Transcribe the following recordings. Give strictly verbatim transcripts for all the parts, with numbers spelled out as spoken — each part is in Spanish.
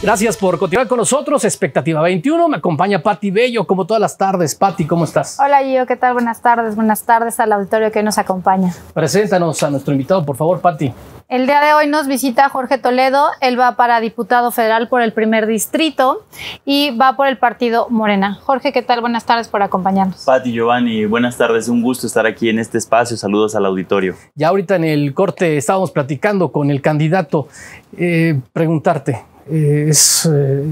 Gracias por continuar con nosotros. Expectativa veintiuno. Me acompaña Pati Bello, como todas las tardes. Pati, ¿cómo estás? Hola, Gio. ¿Qué tal? Buenas tardes. Buenas tardes al auditorio que hoy nos acompaña. Preséntanos a nuestro invitado, por favor, Pati. El día de hoy nos visita Jorge Toledo. Él va para diputado federal por el primer distrito y va por el partido Morena. Jorge, ¿qué tal? Buenas tardes por acompañarnos. Pati, Giovanni, buenas tardes. Un gusto estar aquí en este espacio. Saludos al auditorio. Ya ahorita en el corte estábamos platicando con el candidato. Eh, preguntarte, eh, es eh,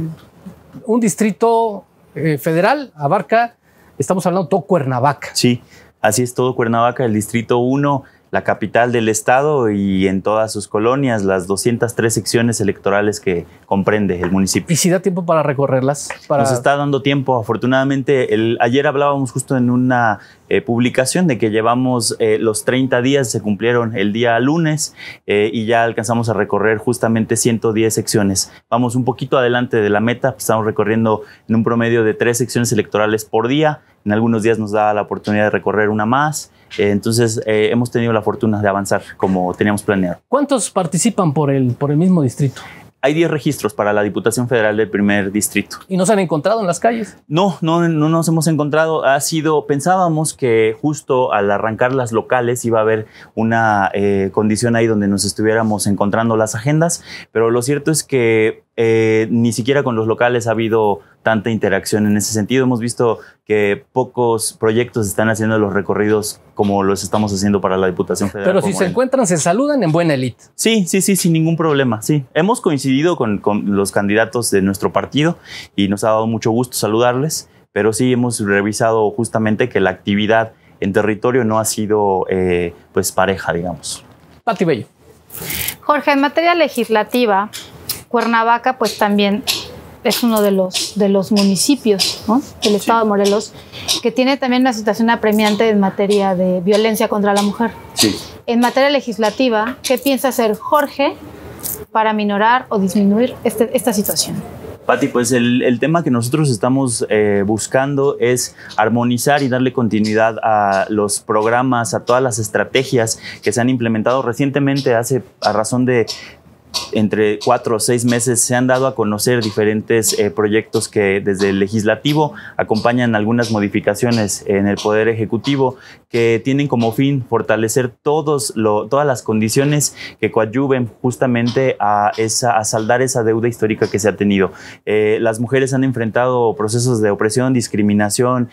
un distrito eh, federal, abarca, estamos hablando de todo Cuernavaca. Sí, así es, todo Cuernavaca, el distrito uno, la capital del estado y en todas sus colonias, las doscientas tres secciones electorales que comprende el municipio. ¿Y si da tiempo para recorrerlas? Para... Nos está dando tiempo, afortunadamente. El, ayer hablábamos justo en una eh, publicación de que llevamos eh, los treinta días, se cumplieron el día lunes eh, y ya alcanzamos a recorrer justamente ciento diez secciones. Vamos un poquito adelante de la meta, estamos recorriendo en un promedio de tres secciones electorales por día. En algunos días nos da la oportunidad de recorrer una más. Eh, entonces, eh, hemos tenido la fortuna de avanzar como teníamos planeado. ¿Cuántos participan por el, por el mismo distrito? Hay diez registros para la Diputación Federal del primer distrito. ¿Y no se han encontrado en las calles? No, no, no nos hemos encontrado. Ha sido, pensábamos que justo al arrancar las locales iba a haber una eh, condición ahí donde nos estuviéramos encontrando las agendas, pero lo cierto es que eh, ni siquiera con los locales ha habido tanta interacción en ese sentido. Hemos visto que pocos proyectos están haciendo los recorridos como los estamos haciendo para la Diputación Federal. Pero si se encuentran, se saludan en buena elite. Sí, sí, sí, sin ningún problema. Sí, hemos coincidido con, con los candidatos de nuestro partido y nos ha dado mucho gusto saludarles, pero sí hemos revisado justamente que la actividad en territorio no ha sido eh, pues pareja, digamos. Pati Bello. Jorge, en materia legislativa, Cuernavaca pues también es uno de los, de los municipios, ¿no?, del estado sí. de Morelos, que tiene también una situación apremiante en materia de violencia contra la mujer. Sí. En materia legislativa, ¿qué piensa hacer Jorge para minorar o disminuir este, esta situación? Pati, pues el, el tema que nosotros estamos eh, buscando es armonizar y darle continuidad a los programas, a todas las estrategias que se han implementado recientemente, hace a razón de entre cuatro o seis meses se han dado a conocer diferentes eh, proyectos que desde el legislativo acompañan algunas modificaciones en el Poder Ejecutivo que tienen como fin fortalecer todos lo, todas las condiciones que coadyuven justamente a, esa, a saldar esa deuda histórica que se ha tenido. Eh, las mujeres han enfrentado procesos de opresión, discriminación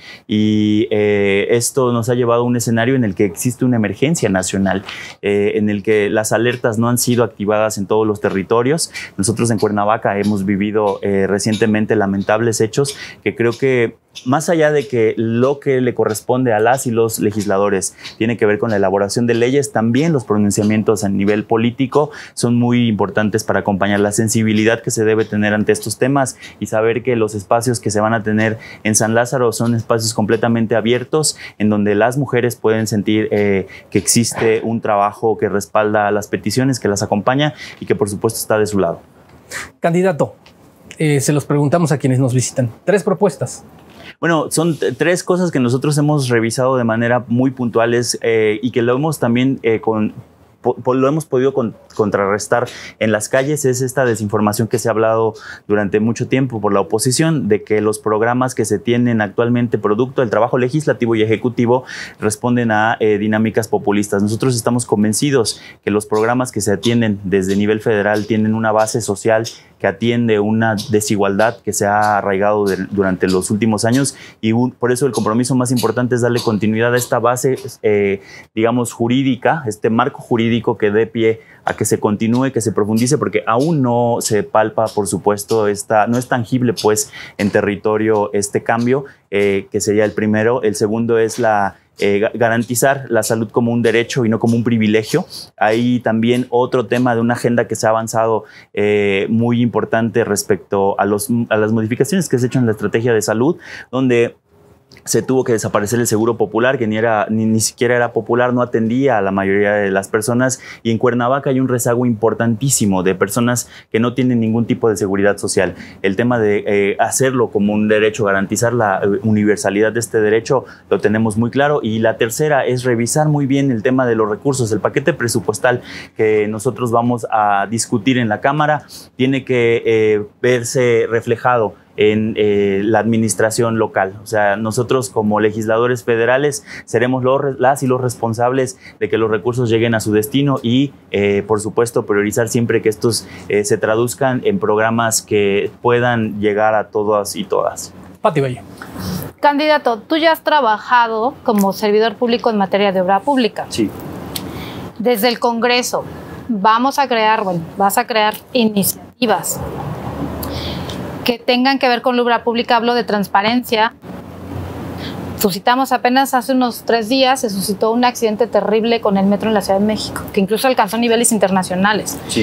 y eh, esto nos ha llevado a un escenario en el que existe una emergencia nacional, eh, en el que las alertas no han sido activadas en todos los territorios. Nosotros en Cuernavaca hemos vivido eh, recientemente lamentables hechos que creo que más allá de que lo que le corresponde a las y los legisladores tiene que ver con la elaboración de leyes, también los pronunciamientos a nivel político son muy importantes para acompañar la sensibilidad que se debe tener ante estos temas y saber que los espacios que se van a tener en San Lázaro son espacios completamente abiertos en donde las mujeres pueden sentir eh, que existe un trabajo que respalda las peticiones, que las acompaña y que por supuesto está de su lado. Candidato, eh, se los preguntamos a quienes nos visitan. Tres propuestas. Bueno, son tres cosas que nosotros hemos revisado de manera muy puntuales eh, y que lo hemos también eh, con, po, lo hemos podido con, contrarrestar en las calles. Es esta desinformación que se ha hablado durante mucho tiempo por la oposición de que los programas que se tienen actualmente producto del trabajo legislativo y ejecutivo responden a eh, dinámicas populistas. Nosotros estamos convencidos que los programas que se atienden desde nivel federal tienen una base social que atiende una desigualdad que se ha arraigado de, durante los últimos años y un, por eso el compromiso más importante es darle continuidad a esta base, eh, digamos, jurídica, este marco jurídico que dé pie a que se continúe, que se profundice, porque aún no se palpa, por supuesto, esta, no es tangible pues en territorio este cambio, eh, que sería el primero. El segundo es la Eh, garantizar la salud como un derecho y no como un privilegio. Hay también otro tema de una agenda que se ha avanzado eh, muy importante respecto a, los, a las modificaciones que se han hecho en la estrategia de salud, donde se tuvo que desaparecer el seguro popular, que ni, era, ni, ni siquiera era popular, no atendía a la mayoría de las personas, y en Cuernavaca hay un rezago importantísimo de personas que no tienen ningún tipo de seguridad social. El tema de eh, hacerlo como un derecho, garantizar la eh, universalidad de este derecho, lo tenemos muy claro. Y la tercera es revisar muy bien el tema de los recursos. El paquete presupuestal que nosotros vamos a discutir en la Cámara tiene que eh, verse reflejado en eh, la administración local. O sea, nosotros como legisladores federales seremos los, las y los responsables de que los recursos lleguen a su destino y, eh, por supuesto, priorizar siempre que estos eh, se traduzcan en programas que puedan llegar a todas y todas. Pati Bello. Candidato, tú ya has trabajado como servidor público en materia de obra pública. Sí. Desde el Congreso vamos a crear, bueno, vas a crear iniciativas que tengan que ver con la obra pública. Hablo de transparencia. Suscitamos apenas hace unos tres días, se suscitó un accidente terrible con el metro en la Ciudad de México, que incluso alcanzó niveles internacionales. Sí.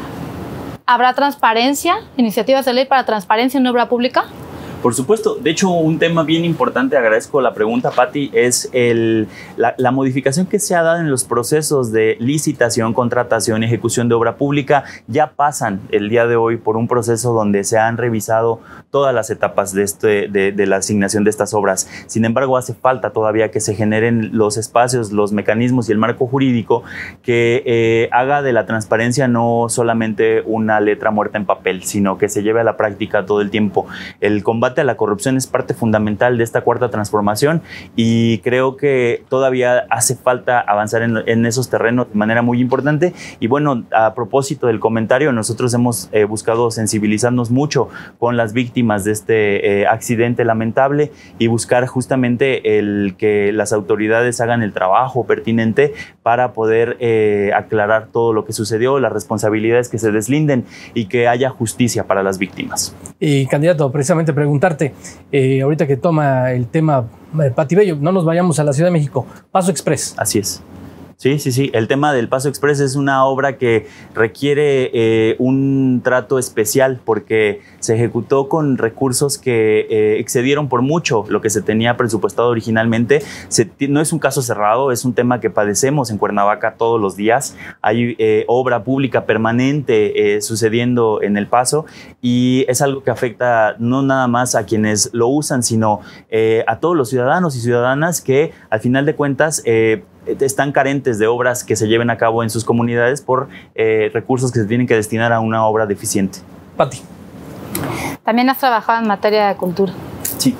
¿Habrá transparencia, iniciativas de ley para transparencia en obra pública? Por supuesto. De hecho, un tema bien importante, agradezco la pregunta, Pati, es el, la, la modificación que se ha dado en los procesos de licitación, contratación y ejecución de obra pública. Ya pasan el día de hoy por un proceso donde se han revisado todas las etapas de, este, de, de la asignación de estas obras. Sin embargo, hace falta todavía que se generen los espacios, los mecanismos y el marco jurídico que eh, haga de la transparencia no solamente una letra muerta en papel, sino que se lleve a la práctica todo el tiempo. El combate a la corrupción es parte fundamental de esta cuarta transformación y creo que todavía hace falta avanzar en, en esos terrenos de manera muy importante. Y bueno, a propósito del comentario, nosotros hemos eh, buscado sensibilizarnos mucho con las víctimas de este eh, accidente lamentable y buscar justamente el que las autoridades hagan el trabajo pertinente para poder eh, aclarar todo lo que sucedió, las responsabilidades que se deslinden y que haya justicia para las víctimas. Y candidato, precisamente preguntarte, eh, ahorita que toma el tema eh, Pati Bello, no nos vayamos a la Ciudad de México, Paso Express. Así es. Sí, sí, sí. El tema del Paso Express es una obra que requiere eh, un trato especial porque se ejecutó con recursos que eh, excedieron por mucho lo que se tenía presupuestado originalmente. Se, no es un caso cerrado, es un tema que padecemos en Cuernavaca todos los días. Hay eh, obra pública permanente eh, sucediendo en el Paso y es algo que afecta no nada más a quienes lo usan, sino eh, a todos los ciudadanos y ciudadanas que al final de cuentas eh, están carentes de obras que se lleven a cabo en sus comunidades por eh, recursos que se tienen que destinar a una obra deficiente. Pati. También has trabajado en materia de cultura. Sí.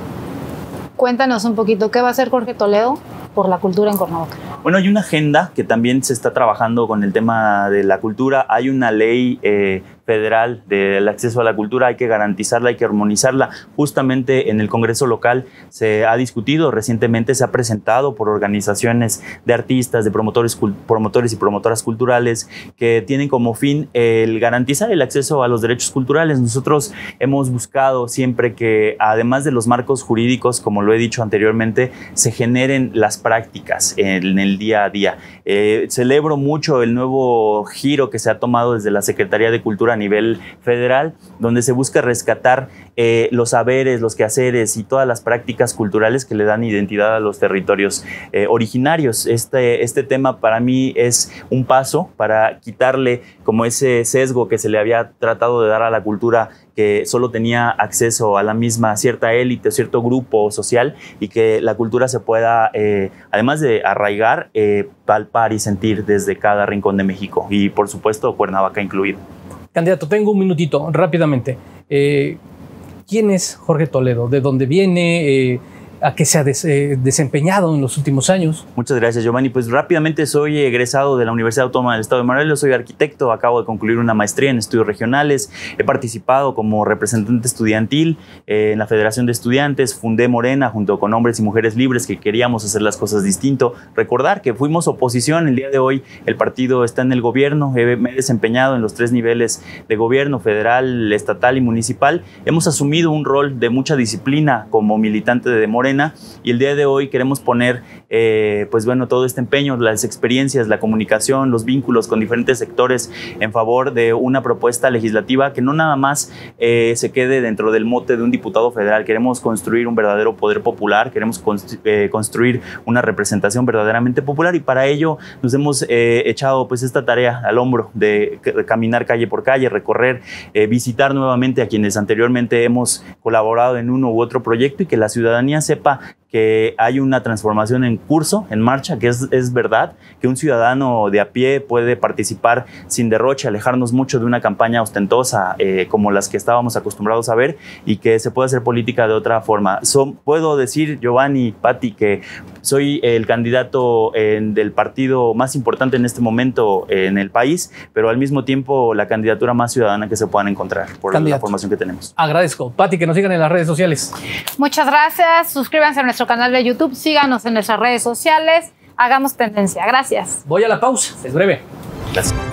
Cuéntanos un poquito, ¿qué va a hacer Jorge Toledo por la cultura en Cuernavaca? Bueno, hay una agenda que también se está trabajando con el tema de la cultura. Hay una ley eh, federal del acceso a la cultura, hay que garantizarla, hay que armonizarla. Justamente en el Congreso local se ha discutido, recientemente se ha presentado por organizaciones de artistas, de promotores, promotores y promotoras culturales que tienen como fin el garantizar el acceso a los derechos culturales. Nosotros hemos buscado siempre que, además de los marcos jurídicos, como lo he dicho anteriormente, se generen las prácticas en el día a día. Eh, celebro mucho el nuevo giro que se ha tomado desde la Secretaría de Cultura a nivel federal, donde se busca rescatar eh, los saberes, los quehaceres y todas las prácticas culturales que le dan identidad a los territorios eh, originarios. Este, este tema para mí es un paso para quitarle como ese sesgo que se le había tratado de dar a la cultura, que solo tenía acceso a la misma cierta élite o cierto grupo social, y que la cultura se pueda, eh, además de arraigar, eh, palpar y sentir desde cada rincón de México y, por supuesto, Cuernavaca incluido. Candidato, tengo un minutito, rápidamente. Eh, ¿Quién es Jorge Toledo? ¿De dónde viene? Eh, ¿A qué se ha des, eh, desempeñado en los últimos años? Muchas gracias, Giovanni. Pues rápidamente, soy egresado de la Universidad Autónoma del Estado de Morelos, soy arquitecto, acabo de concluir una maestría en estudios regionales, he participado como representante estudiantil eh, en la Federación de Estudiantes, fundé Morena junto con hombres y mujeres libres que queríamos hacer las cosas distinto. Recordar que fuimos oposición, el día de hoy el partido está en el gobierno, he, me he desempeñado en los tres niveles de gobierno, federal, estatal y municipal. Hemos asumido un rol de mucha disciplina como militante de Morena, Morena, y el día de hoy queremos poner eh, pues bueno, todo este empeño, las experiencias, la comunicación, los vínculos con diferentes sectores en favor de una propuesta legislativa que no nada más eh, se quede dentro del mote de un diputado federal. Queremos construir un verdadero poder popular, queremos constru eh, construir una representación verdaderamente popular, y para ello nos hemos eh, echado pues esta tarea al hombro de, de caminar calle por calle, recorrer, eh, visitar nuevamente a quienes anteriormente hemos colaborado en uno u otro proyecto, y que la ciudadanía sepa que hay una transformación en curso, en marcha, que es, es verdad, que un ciudadano de a pie puede participar sin derroche, alejarnos mucho de una campaña ostentosa eh, como las que estábamos acostumbrados a ver, y que se puede hacer política de otra forma. So, puedo decir, Giovanni, Pati, que soy el candidato eh, del partido más importante en este momento eh, en el país, pero al mismo tiempo la candidatura más ciudadana que se puedan encontrar por Candidato. la formación que tenemos. Agradezco. Pati, que nos sigan en las redes sociales. Muchas gracias. Suscríbanse a nuestro canal de YouTube, síganos en nuestras redes sociales, hagamos tendencia. Gracias. Voy a la pausa, es breve. Gracias.